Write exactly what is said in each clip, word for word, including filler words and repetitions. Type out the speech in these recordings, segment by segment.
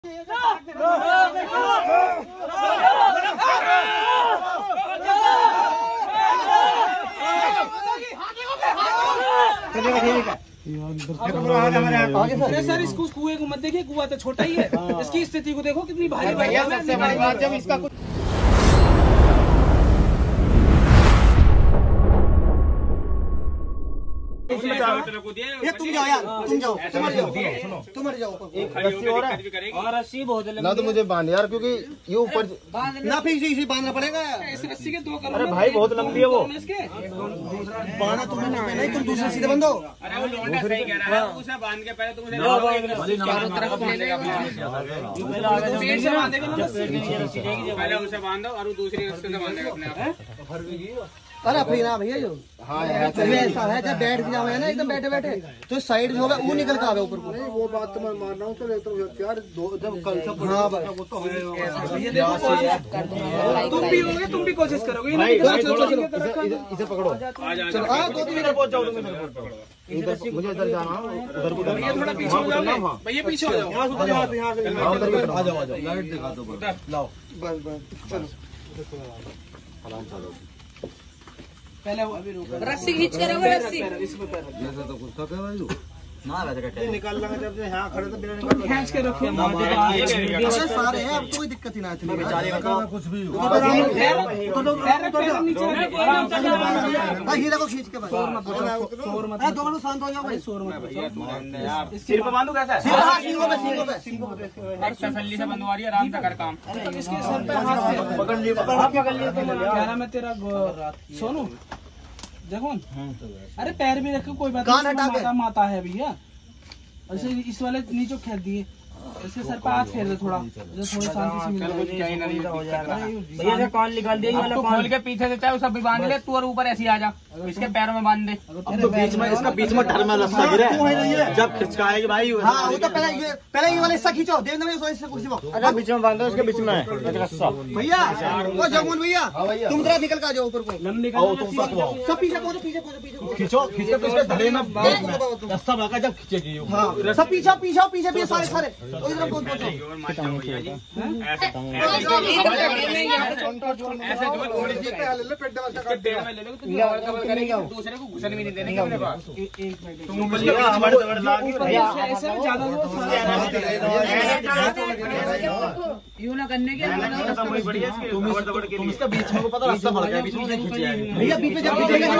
अरे सर इसको कुएं को मत देखिए, कुआं तो छोटा ही है, इसकी स्थिति को देखो कितनी भारी भारी है। सबसे बड़ी बात जब इसका ये तुम जाओ यार, तुम जाओ, तुम मर जाओ, तुम मर जाओ। एक रस्सी और है और रस्सी बहुत लंबी ना, तो मुझे बांध यार, क्योंकि ये ऊपर ना फिर इसे बांधना पड़ेगा। इस रस्सी के दो कलर। अरे भाई बहुत लंबी है वो। बांधना तुम्हें नहीं, तुम दूसरे सीधे बंधो। अरे वो लौंडा सही कह रहा है, उसे बांध के पहले तुम उसे चारों तरफ ले लेगा, पेट से बांधेगा ना, पहले उसे बांधो और वो दूसरी रस्सी से बांधेगा अपने आप। अरे फिर ना भैया जो हाँ ऐसा है, जब बैठ जाओ है ना एकदम बैठे बैठे तो साइड जो है वो निकल के आवे ऊपर को। वो बात तो मैं मान रहा हूँ, चलो तो यार जब कल सब हाँ वो तो तुम भी होगे, तुम भी कोशिश करोगे। इसे पकड़ो, चलो हाँ दो तीन मिनट पहुंच जाओ। मुझे इधर जाना, उधर को भैया थोड़ा पीछे हो जाओ, भैया पीछे हो जाओ, आ जाओ आ जाओ, लाइट दिखा दो लाओ, बस बस चलो पहले वो अभी रुको, रस्सी खींच कर रखो, रस्सी इसमें पैर जैसे तो कुछ का भाई ना वैसे निकाल लांगे जब से यहाँ खड़े तो बिना निकाल खींच के रखिए। सारे हैं, अब कोई दिक्कत ही ना आती कुछ भी भाई हीरा को खींच के भाई दो मिनट शांत हो जाओ भाई। शोर मत सिर पे बांधू कैसा है? तसल्ली से बंधवा रही है, आराम से कर काम। इसके सर पे हाथ से पकड़ लिए, पकड़ लिए तो कह रहा मैं तेरा सोनू देखो। अरे पैर भी रखो, कोई बात नहीं, माता माता है भैया। ऐसे इस वाले नीचे खेल दिए, इसके सर पे हाथ फेर दे थोड़ा, जो थोड़ी शांति से मिल भैया कौन निकाल दिया वाला, खोल के पीछे से चाहे सब भी बांध ले तू, और ऊपर ऐसे आ जा, इसके पैरों में बांध दे। अब तो बीच में इसका बीच में धर्म रस्सा गिरा है, जब खिंचकाएगी भाई। हाँ वो तो पहले ये पहले ये वाला हिस्सा खींचो, देख ना इससे कुछ अरे बीच में बांधो, इसके बीच में रस्सा। भैया वो जगमोहन भैया तुम जरा निकल का जाओ ऊपर को। तुम सब पीछे पहुंचो, पीछे पहुंचो, पीछे खींचो, खींचो तो इसके धड़े में रस्सा भागा जब खींचेगी। हाँ सब पीछे पीछे पीछे पीछे सारे सारे इधर पहुंच पहुंचो। ऐसे दूसरे को घुसन भी नहीं देने का। यूं ना करने के तुम इसका बीच में पता रास्ता भर गया, बीच में खींचे भैया बीच में जब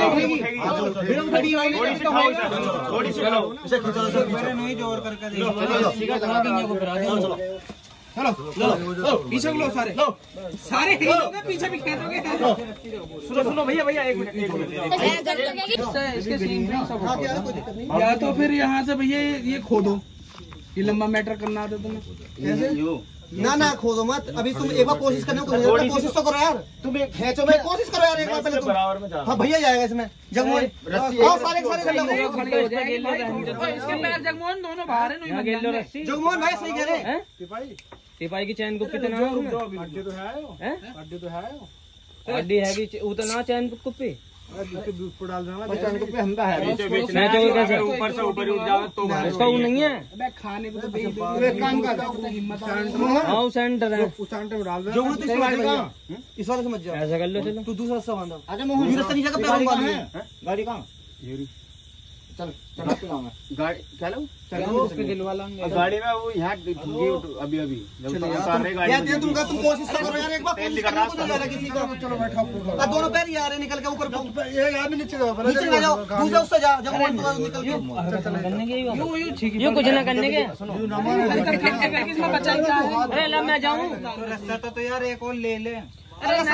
थोड़ी सी इसे खींचो, नहीं जोर करके चलो चलो पीछे लो, सारे सारे हिलोगे, पीछे भी खेलोगे। सुनो सुनो भैया भैया एक मिनट, एक मिनट इसके सीन सब या तो फिर यहाँ से भैया ये खोदो, ये लंबा मैटर करना आता तुम्हें कैसे? ना ना खोदो मत, अभी तुम एक बार कोशिश करने को कोशिश तो करो यार, तुम खेचो में कोशिश करो यार एक बार पहले तुम। हाँ भैया जाएगा इसमें जगमोहन, सारे सारे कर लो। इसके पैर जगमोहन दोनों बाहर है, जगमोहन भाई सही कह रहे हैं। सिपाही की चैन कुप्पी तो ना अड्डे तो है, अड्डे तो है, अड्डी है कि वो तो ना चैन कुप्पी डाल देना मैं तो कैसे ऊपर से ऊपर उठ जाओ तो उसका वो नहीं है। अबे खाने को तो काम कर हाँ सेंटर है, जो वो तो इस वाले का इस वाले समझ जाओ, ऐसा कर लो। चलो तू दूसरा रास्ता बांधा। अच्छा मोहन ये रास्ता नहीं जगह पे बांधना है। गाड़ी कहाँ? चल गाड़ी चलो उसके दिल वाला गाड़ी में वो यहाँ अभी अभी यार दे दूंगा, तुम कोशिश करो यार एक बार, कोशिश करना को तो किसी का। चलो बैठो, दोनों पैर यार निकल के ऊपर यार नीचे जाओ, नीचे ना जाओ, दूसरा उससे जा जब निकल के करने के ये कुछ ना करने के। अरे ला मैं जाऊँ, रास्ता तो यार एक और ले ले। अरे इधर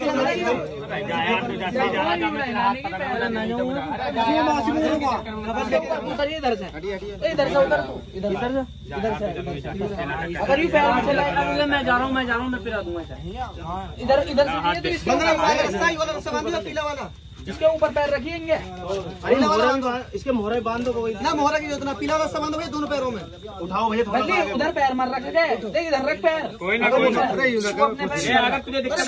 से इधर से उधर इधर से इधर से अगर ये पैर में चला, मैं जा रहा हूँ मैं जा रहा हूँ मैं फिरा दूंगा इधर इधर से पीला वाला इसके ऊपर पैर रखिएंगे, इसके मोहरे बांध दो ना, मोहरा की जितना पीला रास्ता बांधो भैया दोनों पैरों में उठाओ भैया, उधर पैर मार रख गए, देख इधर रख पैर। कोई ना कोई अगर तुझे दिक्कत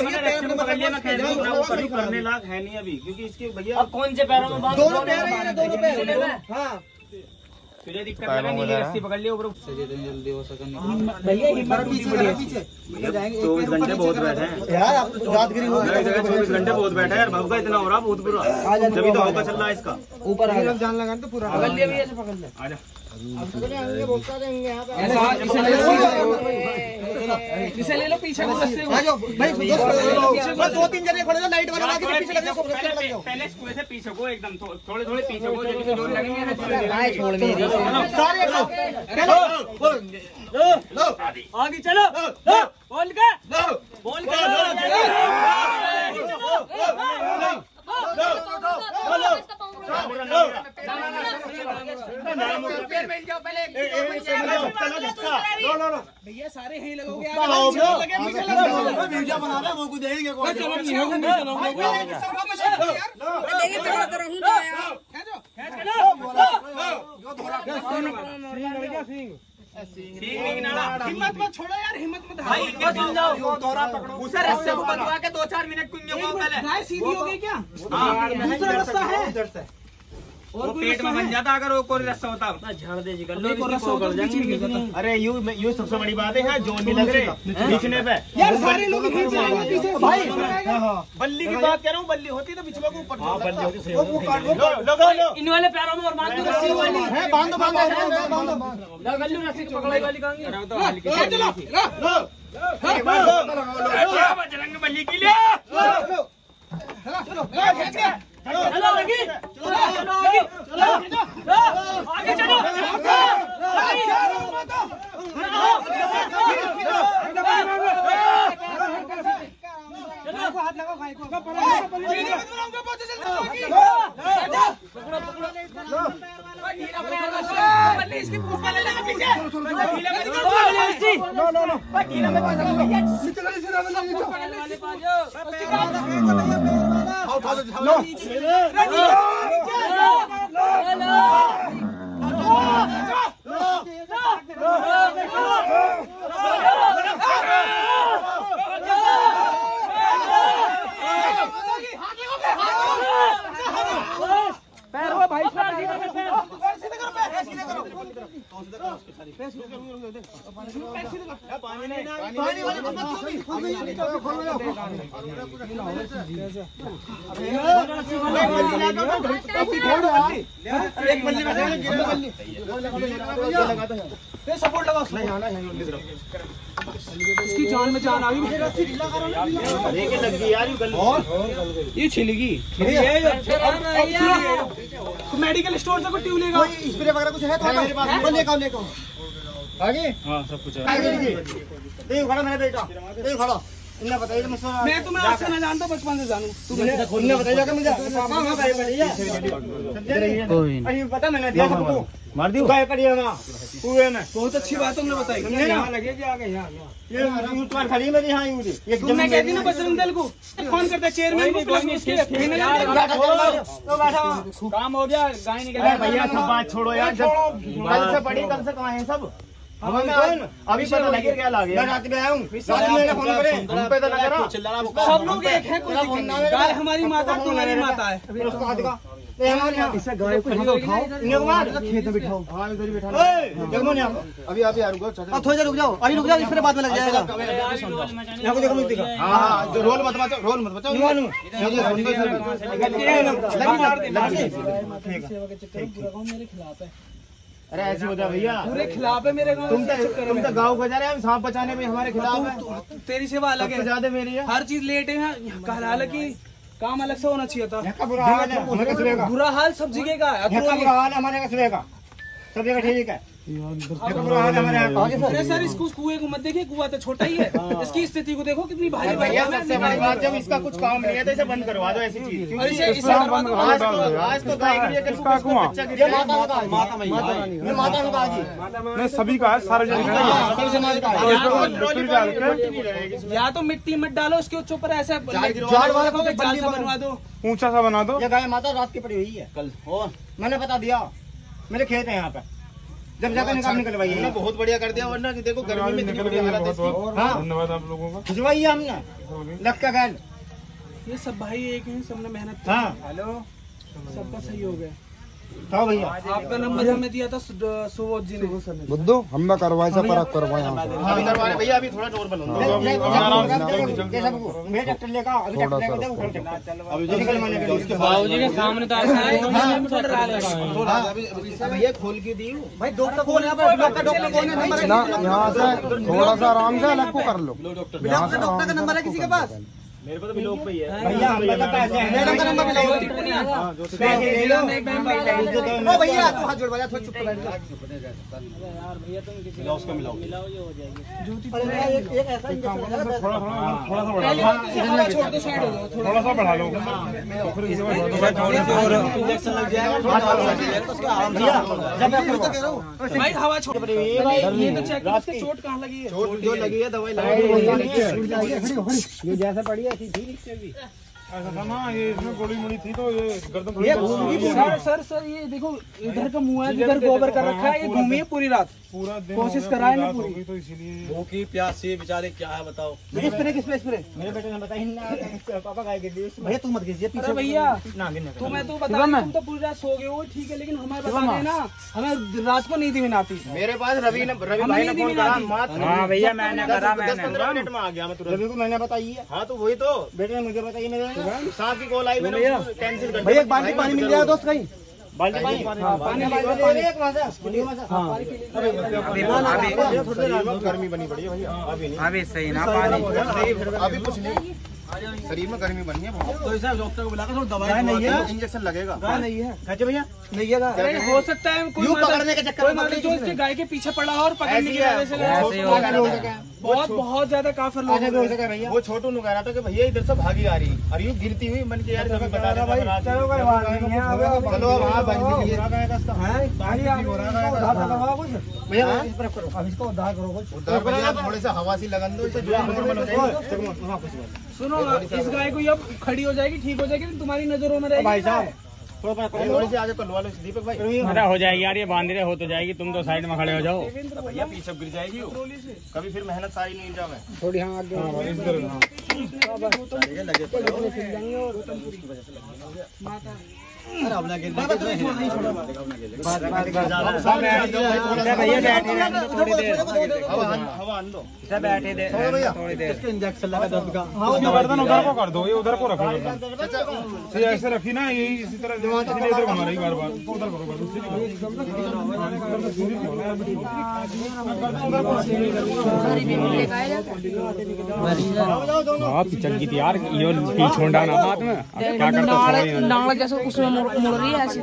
करने लायक है नहीं अभी, क्योंकि इसके भैया अब कौन से पैरों में दोनों पैर, दोनों पैर। हाँ तुझे दिक्कत लगा नीली रस्सी पकड़ लिया ऊपर जल्दी हो सके भैया हिम्मत पीछे चौबीस घंटे बहुत बैठे हैं यार आप रातगिरी हो चौबीस घंटे बहुत बैठे हैं यार। भाव का इतना हो रहा बहुत बुरा, जब तो हवा चल रहा है इसका। ऊपर आ जा जान लगा तो पूरा पकड़ लिया भैया, ऐसे पकड़ ले। आजा इसे ले लो पीछे को रस्ते को। आ जाओ भाई, बस दो तीन जने खड़े हो, लाइट वाला आगे पीछे लग जाओ, रस्ते लग जाओ। पहले स्कूल से पीछे को एकदम थोड़े थोड़े पीछे को, जैसे डोर लगेंगे ना छोड़ मेरी सारे आगे चलो, बोल के बोल के भैया सारे यहीं लगोगे, वीडियो बना रहे हैं, वो देंगे हिम्मत मत छोड़ो यार, हिम्मत मत भाई इनके समझाओ, दौरा पकड़ो उसे रास्ते को बदलवा के दो चार मिनट कुंगे को पहले गाय सीधी हो गई क्या? हाँ दूसरा रास्ता है और पेट में बन जाता अगर वो कोई रास्ता होता। झाड़ दे जी अरे यू यू सबसे बड़ी बात है, यहाँ जोन नहीं लग रहे बीचने पे यार, सारे लोग यहीं से आएंगे पीछे भाई। बल्ली की बात कर रहा हूँ, बल्ली होती तो बिछुआ को ऊपर इन वाले पैरों में और बांध दो रस्सी वाली है, बांधो बांधो बांधो गल्लू रस्सी पकड़ाई वाली कहांगी बजरंग बल्ली के लिए चलो आगे चलो आगे चलो आगे चलो हाथ लगाओ भाई को। इसकी पूछ वाले लगा पीछे। पैर हो भाई, सपोर्ट लगाओ, इसकी जान में जान आ गई, लग गई यार ये छिलेगी। तो मेडिकल स्टोर से कोई ट्यूब लेगा, स्प्रे वगैरह कुछ है तो मेरे पास लेकर लेकर आगे। हाँ सब कुछ है। देखो खड़ा मेरा बेटा, देखो खड़ा, इन्हें बताइए मुझसे। मैं तुम्हें आज से ना जानता, बचपन से जानू। इन्हें बताइए कि मुझे पापा वहाँ पे बढ़िया अरे पता मैंने दिया सबको, मार दी गाय पड़ी है वहाँ कुएं में। बहुत अच्छी बात तुमने बताई। यहाँ लगे कि आगे यहाँ ये यूट्यूब खड़ी मेरी यहाँ यूट्यूब तुमने कहती ना बजरंग दल को फोन करता है चेयरमैन को, प्लस उसके काम हो गया, गाय निकल भैया सब बात छोड़ो यार, कल से पड़ी कल से कहाँ है सब अभी पता लगे क्या लगे। मैं रात में आया हूँ, रात में मैंने फोन करे, हम पे तो लग रहा सब लोग एक है, कोई गाय हमारी माता तुम्हारी माता है। इससे गाय को उठाओ, खेत में बिठाओ, हाँ इधर ही बिठाओ। अभी आप यार थोड़ी देर रुक जाओ, अभी रुक जाओ, इस पर बाद में लग जाएगा। यहाँ को देखो मत दिखा, हाँ जो रोल मत बचाओ, रोल मत बचाओ। मेरे खिलाफ है, अरे ऐसे हो जा भैया, पूरे खिलाफ है मेरे गाँव। तुम तो तुम तो गाँव को जा रहे हैं, सांप बचाने में हमारे खिलाफ है। तेरी सेवा अलग है, ज्यादा मेरी है, हर चीज लेट है। हालांकि काम अलग से होना चाहिए था। बुरा हाल है हमारे कस्बे का, बुरा हाल सब जगह का है। बुरा हाल हमारे कस्बे का, सब जगह ठीक है। बुरा हाल हमारे अरे सर, इसको कुएं को मत देखिए, कुआं तो छोटा ही है, इसकी स्थिति को देखो कितनी भारी भारी भैया सबसे बड़ी बात, जब इसका कुछ काम नहीं है तो इसे बंद करवा दो ऐसी चीज। और इसे इसे करवा दो। आज तो आज तो गाय गिरी है, इसका बच्चा गिर ये माता का माता में ये माता का जी नहीं सभी का है, सार्वजनिक है। या तो मिट्टी मत डालो उसके ऊपर, ऐसा जाल वाला को जाल सा बनवा दो, ऊंचा सा बना दो। ये गाय माता रात की पड़ी हुई है कल, और मैंने बता दिया, मेरे खेत है यहाँ पे, जब जाकर निकाल निकलवाइए। बहुत बढ़िया कर दिया, वरना कि देखो गर्मी में इतनी बढ़िया हालत है इसकी। हाँ धन्यवाद आप लोगों का, खिंचवाइए हमने लग का गैल। ये सब भाई एक हैं, सबने मेहनत की। हाँ हेलो, सबका सही हो गया। हाँ भैया आपका नंबर हमें दिया था सुबोध जी ने। बुद्धू हमने करवाए से परख करवाए हाँ अभी करवा रहे भैया, अभी थोड़ा नॉर्मल हो बाबूजी के सामने तो ऐसा है भैया खोल के दी भाई डॉक्टर कौन है? डॉक्टर डॉक्टर कौन है? नंबर ना यहाँ से थोड़ा सा आराम से अलग को कर लो। डॉक्टर का नंबर है किसी के पास? मेरे को तो भी लोग भैया भैया हम लोग का पैसे हैं, मैडम का नंबर मिलाओ। पैसे ले लो ओ भैया तू हाथ जोड़, थोड़ा चुप कर जा। मिलाओ उसको मिलाओ। एक एक ऐसा इंजेक्शन लगा थोड़ा थोड़ा थोड़ा सा बढ़ा लो, हवा छोड़ दो, साइड हो जाओ थोड़ा। थोड़ा सा बढ़ा लो। इंजेक्शन लग जाएगा उसके आराम से। जब मैं तो कह रहा हूँ भाई हवा छोड़। ये तो चेक करो इसके चोट कहाँ लगी है। चोट जो लगी है दवाई लगाई ये जैसे पड़ी है ऐसा था ना, ये इसमें गोली मोली थी तो ये गर्दन थोड़ी ये कस घूम गई गई है। सर सर सर ये देखो इधर का मुंह है, इधर गोबर कर रखा है, ये घूमी है पूरी रात। पूरा दिन कोशिश हो गया, कराए ना रात हो पूरी। गई तो इसीलिए भूखी प्यासी बेचारे क्या है बताओ। किस पे किस पे इस पे मेरे बेटे ने बताया ना पापा गाय के दिए भैया तू मत कीजिए अरे पीछे भैया ना गिनने तो मैं तो बता रहा हूं, तुम तो पूरी रात सो गए हो ठीक है, लेकिन हमें बता देना, हमें रात को नींद भी नहीं आती। मेरे पास रवि ने रवि भाई ने फोन करा मात्र हाँ भैया मैंने करा मैंने दस पंद्रह मिनट में आ गया मैं तुरंत। रवि को मैंने बताई है। हाँ तो वही तो बेटे ने मुझे बताई, मेरे सांप की कॉल आई मैंने कैंसिल कर भैया एक बाल्टी पानी मिल जाएगा दोस्त कहीं? बाल्टी पानी पानी गर्मी बनी पड़ी है भैया अभी नहीं, अभी सही ना पानी अभी कुछ नहीं, शरीर में गर्मी बनी है बहुत। तो ऐसा डॉक्टर को बुलाकर थोड़ा दवाई नहीं है, इंजेक्शन लगेगा नहीं है खर्चे भैया नहीं है अरे हो सकता है कोई यूं मतलब- पकड़ने के चक्कर कोई में मतलब जो इसके गाय के पीछे पड़ा हो और पकड़ने की ऐसे ही वजह से है, लगा। ऐसे ही हो गया। बहुत बहुत ज्यादा काफिर लोग हैं। वो छोटू नु कह रहा था कि भैया इधर से भागी आ रही और यूं गिरती हुई मन के यार कभी बता रहा भाई चलो कोई बात नहीं है चलो वहां भाग निकलिए भैया इस तरफ करो अब इसको उद्धार करो कुछ उद्धार भैया थोड़े से हवा सी लगन दो इसे सुनो इस गाय को अब खड़ी हो जाएगी, ठीक हो जाएगी, तुम्हारी नजरों में रहेगी। भाई साहब थोड़ी सी आगे करवा लो दीपक भाई। अरे हो जाएगी यार, ये बांध रहे हो तो जाएगी, तुम तो साइड में खड़े हो जाओ। भैया पीछे गिर जाएगी कभी फिर मेहनत सारी नहीं जाओ मैं थोड़ी हाँ आगे अरे अब लगे भैया हवा आन दो बैठे दे थोड़ी देर इसके इंजेक्शन लगा दस का गर्दन उधर को कर दो, ये उधर को रखो गर्दन। ये ऐसे रखी ना, यही इसी तरह इसलिए इधर घुमा रही बार बार, तो उधर करो गर्दन बहुत चंगी थी यार, ये छोड़ा ना हाथ में क्या करता नाल जैसे उसमें मुड़ मुड़ रही है ऐसी।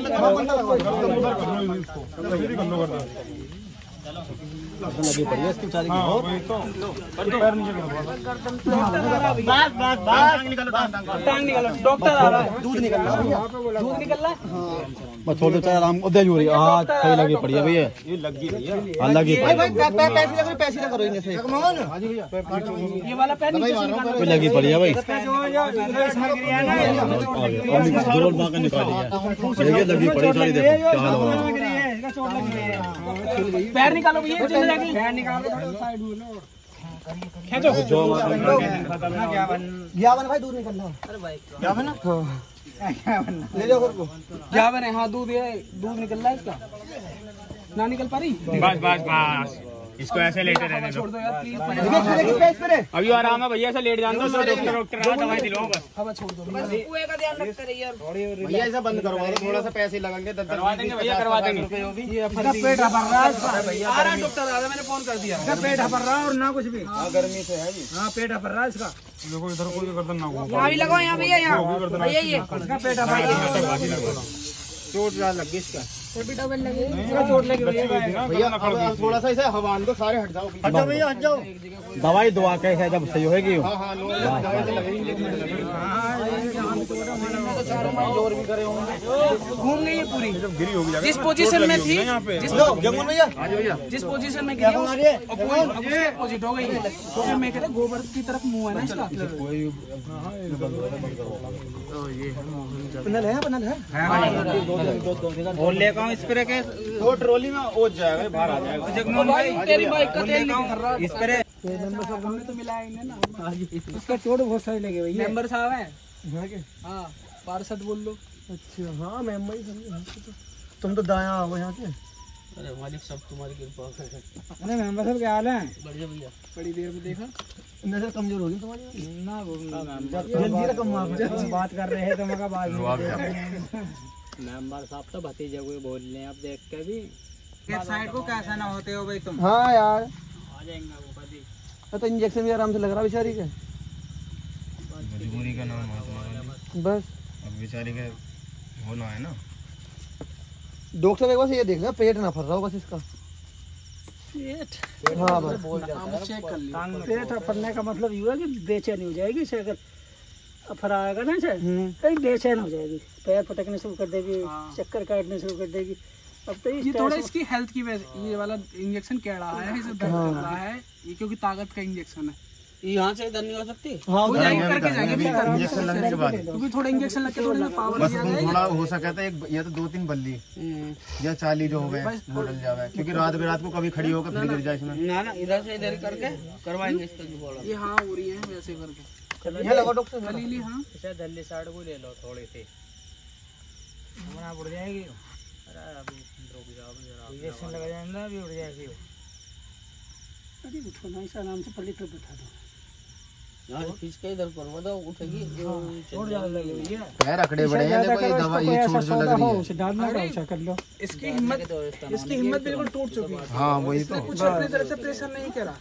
लगी पड़ी है इसकी बेचारी की हाँ वही तो पैर नीचे करो। बस बस बस निकालो टांग निकालो, डॉक्टर आ रहा है। दूध निकल रहा है दूध निकल रहा है। बस छोड़ दो चाहे आराम उधर हो रही है। हाँ सही लगी पड़ी है भैया, ये लगी भैया हाँ लगी पड़ी भाई पैसे लगे पैसे लगा करो इनसे ये वाला पैर नीचे से निकालो। कोई लगी पड़ी है भाई जोर मार निकाली है ये लगी पड़ी सारी देखो क्या हाल हो रहा है। पैर निकालो भैया, चले जाके पैर निकालो, थोड़ा साइड हो लो, खींचो। ग्यावन भाई दूध निकल रहा है। अरे भाई ग्यावन ना ले जाओ घर को। क्या बने? हाँ दूध है, दूध निकल रहा है इसका, ना निकल पा रही। बस बस बस इसको ऐसे लेटे रहने दो। छोड़ दो यार प्लीज, अभी आराम है भैया, ऐसे लेट जाने दो, डॉक्टर डॉक्टर आ दवाई दिलाओ बस। हवा छोड़ दो। भैया ऐसा बंद करवा दो, थोड़ा सा पैसे लगेंगे करवा देंगे भैया, करवा देंगे। पेट हफर रहा है, आ रहा डॉक्टर आ रहा है, मैंने फोन कर दिया। पेट हफर रहा है और ना कुछ भी। हाँ गर्मी से है जी। हाँ पेट हफर रहा है इसका। देखो इधर कोई गर्दन ना हो। यहाँ भी लगाओ, यहाँ भैया, यहाँ भैया ये इसका पेट हफर रहा है। चोट ज्यादा लगी इसका चोट लगी हुई है। भैया अब थोड़ा सा इसे हवा आन दो, सारे हट जाओ हट जाओ भैया हट जाओ। दवाई दुआ कैसे जब सही होगी हाँ हाँ लो दवाई से लगेगी जोर भी करे होंगे। घूम गई है पूरी, गिरी होगी जिस पोजीशन में थी, जिस जमुन भैया जिस पोजीशन में गिरी है, उस- अपोजिट हो गई है। तो फिर मैं कह रहा गोबर की तरफ मुंह है ना इसका। नल है नल है बोल लेगा हूँ स्प्रे के दो ट्रॉली में ओझ जाएगा, बाहर आ जाएगा। ओ भाई तेरी बाइक का तेल नहीं कर रहा। स्प्रे हमने तो मिलाया इन्हें ना। इसका चोट बहुत सारी लगी भैया। मेंबर साहब हैं, हाँ पार्षद बोल लो। अच्छा हाँ मैम भाई समझे, तुम तो दाया हो यहाँ के। अरे मालिक सब तुम्हारी कृपा है। अरे मेंबर साहब क्या हाल है? बढ़िया भैया, बड़ी देर में देखा। नजर कमजोर होगी तुम्हारी ना, वो जल्दी रकम बात कर रहे हैं तो मगर बात मेंबर साहब तो भतीजे को बोल रहे हैं, अब देख के भी साइड को कैसा ना होते हो भाई तुम। हाँ यार आ जाएंगे वो कभी। तो इंजेक्शन भी आराम से लग रहा बेचारी के, मजबूरी का नाम है बस अब बेचारी के होना है ना। डॉक्टर एक बार ये देख लेना पेट ना फर रहा हो बस इसका। पेट हाँ बस चेक कर लिया। पेट फरने का मतलब ये है कि बेचैनी हो जाएगी से, अगर फराएगा ना से कहीं बेचैन हो जाएगी, पैर पटकने शुरू कर देगी, चक्कर काटने शुरू कर देगी। अब तो ये थोड़ा इसकी हेल्थ की वजह, ये वाला इंजेक्शन क्या रहा है, इसे दर्द कर रहा है ये, क्योंकि ताकत का इंजेक्शन है। यहाँ से इधर नहीं हो सकती। हाँ हो जाएगी, करके जाएंगे इंजेक्शन लगने के बाद, क्योंकि थोड़ा इंजेक्शन लग के थोड़ी ना पावर बस थोड़ा हो सके तो एक या तो दो तीन बल्ली या चाली जो हो गए वो डल जावे, क्योंकि रात बेरात को कभी खड़ी होकर फिर गिर जाए इसमें। ना ना इधर से इधर करके करवाएंगे इसका जो बोला ये। हाँ हो रही है वैसे करके। ये लगा डॉक्टर खलीली। हाँ इसे दिल्ली साइड को ले लो थोड़ी सी, बना पड़ जाएगी। अरे अभी रुक जाओ जरा, इंजेक्शन लगा जाएगा अभी उड़ जाएगी। अरे उठो ना, इस आराम से पल्ली पर बैठा दो। यहाँ से खींच के इधर करवा दो, उठेगी छोड़ जाने लगेगी। पैर अकड़े बड़े हैं, देखो ये दवा ये छोड़ जो लग रही है उसे डालना का कर लो। इसकी हिम्मत, इसकी हिम्मत बिल्कुल टूट चुकी है। हाँ वही तो, कुछ अपनी तरफ से प्रेशर नहीं करा।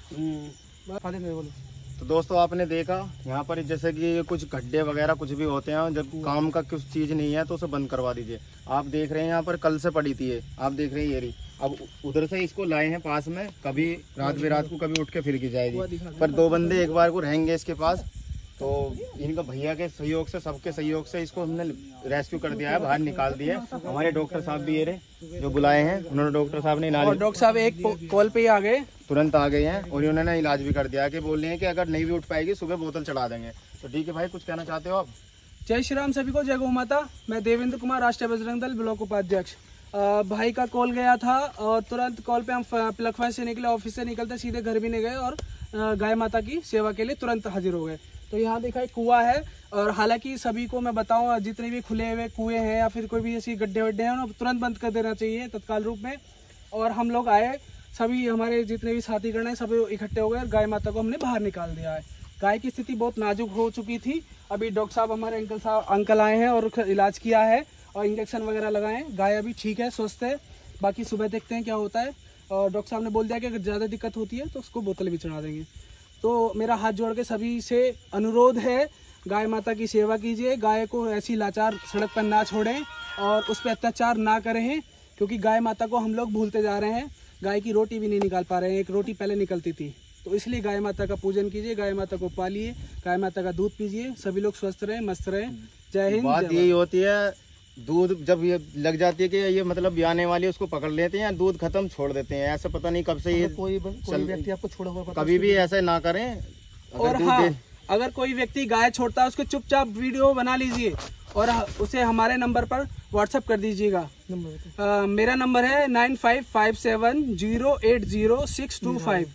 तो दोस्तों आपने देखा यहाँ पर जैसे कि कुछ गड्ढे वगैरह कुछ भी होते हैं, जब काम का कुछ चीज़ नहीं है तो उसे बंद करवा दीजिए। आप देख रहे हैं यहाँ पर कल से पड़ी थी ये, आप देख रहे हैं ये रही। अब उधर से इसको लाए हैं पास में, कभी रात बेरात को कभी उठ के फिर गिर जाएगी, पर दो बंदे एक बार को रहेंगे इसके पास। तो इनका भैया के सहयोग से, सबके सहयोग से इसको हमने रेस्क्यू कर दिया है, बाहर निकाल दिया है। हमारे डॉक्टर साहब भी ये रहे जो बुलाए हैं, उन्होंने डॉक्टर साहब ने इलाज, डॉक्टर साहब एक कॉल पे ही आ गए, तुरंत आ गए हैं और उन्होंने इलाज भी कर दिया कि बोल रहे हैं कि अगर नहीं भी उठ पाएगी सुबह बोतल चढ़ा देंगे। तो ठीक है भाई, कुछ कहना चाहते हो आप? जय श्री राम सभी को, जय गौ माता। मैं देवेंद्र कुमार, राष्ट्रीय बजरंग दल ब्लॉक उपाध्यक्ष। भाई का कॉल गया था और तुरंत कॉल पे हम प्लखवाई से निकले, ऑफिस से निकलते सीधे घर भी नहीं गए और गाय माता की सेवा के लिए तुरंत हाजिर हो गए। तो यहाँ देखा एक कुआं है, और हालांकि सभी को मैं बताऊं जितने भी खुले हुए कुएं हैं या फिर कोई भी ऐसी गड्ढे वड्ढे हैं उन्हें तुरंत बंद कर देना चाहिए तत्काल रूप में। और हम लोग आए, सभी हमारे जितने भी साथीगण हैं सभी इकट्ठे हो गए और गाय माता को हमने बाहर निकाल दिया है। गाय की स्थिति बहुत नाजुक हो चुकी थी। अभी डॉक्टर साहब, हमारे अंकल साहब अंकल आए हैं और इलाज किया है और इंजेक्शन वगैरह लगाए हैं। गाय अभी ठीक है, स्वस्थ है। बाकी सुबह देखते हैं क्या होता है। और डॉक्टर साहब ने बोल दिया कि अगर ज़्यादा दिक्कत होती है तो उसको बोतल भी चढ़ा देंगे। तो मेरा हाथ जोड़ के सभी से अनुरोध है, गाय माता की सेवा कीजिए, गाय को ऐसी लाचार सड़क पर ना छोड़ें और उस पर अत्याचार ना करें, क्योंकि गाय माता को हम लोग भूलते जा रहे हैं। गाय की रोटी भी नहीं निकाल पा रहे हैं, एक रोटी पहले निकलती थी। तो इसलिए गाय माता का पूजन कीजिए, गाय माता को पालिए, गाय माता का दूध पीजिए। सभी लोग स्वस्थ रहें, मस्त रहें। जय हिंद। बात यही होती है, दूध जब ये लग जाती है कि ये मतलब ब्याने वाली, उसको पकड़ लेते हैं, दूध खत्म छोड़ देते हैं। ऐसा पता नहीं कब से ये कोई कोई व्यक्ति आपको छोड़ा हुआ, कभी भी ऐसे ना करें। और हाँ, अगर कोई व्यक्ति गाय छोड़ता है उसको चुपचाप वीडियो बना लीजिए और उसे हमारे नंबर पर व्हाट्सएप कर दीजिएगा। नंबर मेरा नंबर है nine five five seven zero eight zero six two five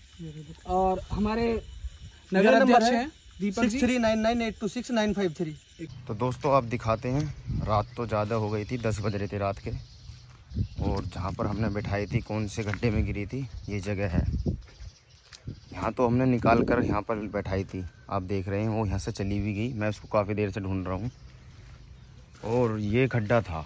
और हमारे नगर अध्यक्ष हैं Deepak ji, three nine nine eight two six nine five three. तो दोस्तों आप दिखाते हैं, रात तो ज़्यादा हो गई थी, दस बज रहे थे रात के, और जहाँ पर हमने बैठाई थी, कौन से गड्ढे में गिरी थी, ये जगह है। यहाँ तो हमने निकाल कर यहाँ पर बैठाई थी, आप देख रहे हैं। वो यहाँ से चली भी गई, मैं उसको काफ़ी देर से ढूंढ रहा हूँ। और ये गड्ढा था,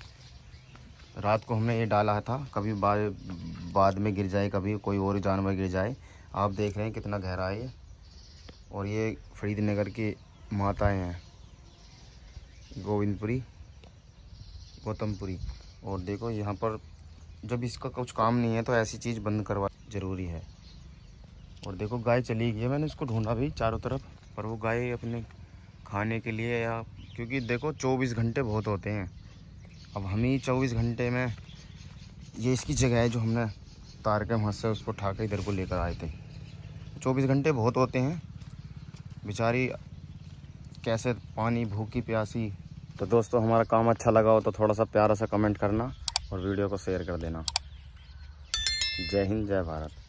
रात को हमने ये डाला था, कभी बाद बाद में गिर जाए, कभी कोई और जानवर गिर जाए। आप देख रहे हैं कितना गहरा है ये। और ये फरीदनगर की माताएँ हैं, गोविंदपुरी, गौतमपुरी। और देखो यहाँ पर जब इसका कुछ काम नहीं है तो ऐसी चीज़ बंद करवा ज़रूरी है। और देखो गाय चली गई है, मैंने इसको ढूंढा भी चारों तरफ, पर वो गाय अपने खाने के लिए, या क्योंकि देखो चौबीस घंटे बहुत होते हैं। अब हम ही चौबीस घंटे में, ये इसकी जगह है जो हमने तार के वहाँ से उसको उठा के इधर को लेकर आए थे। चौबीस घंटे बहुत होते हैं, बेचारी कैसे पानी भूखी प्यासी। तो दोस्तों हमारा काम अच्छा लगा हो तो थोड़ा सा प्यारा सा कमेंट करना और वीडियो को शेयर कर देना। जय हिंद, जय भारत।